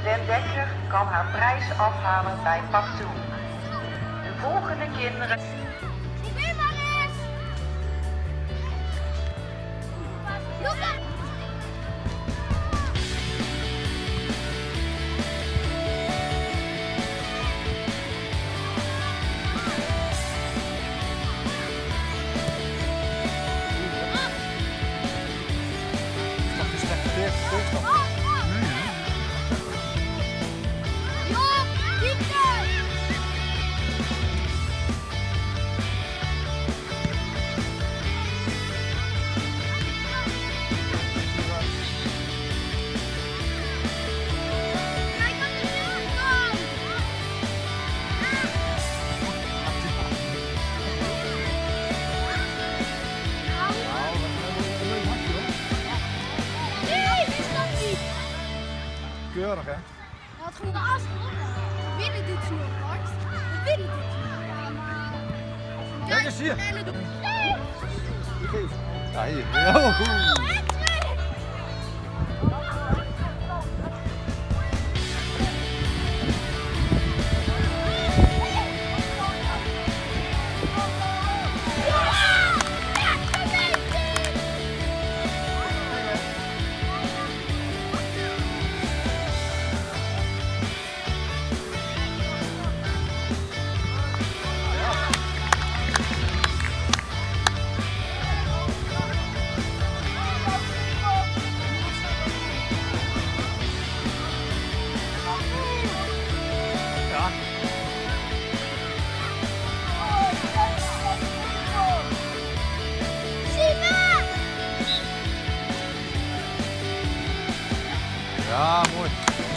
Den Dekker kan haar prijs afhalen bij Partout. De volgende kinderen... Probeer maar eens! Lucas! Keurig, hè? Hij had gewoon de as gewonnen. We winnen dit zo hard. We winnen dit zo. Kijk eens hier. Nee! Ja, hier. Ja, goed. Ja, mooi.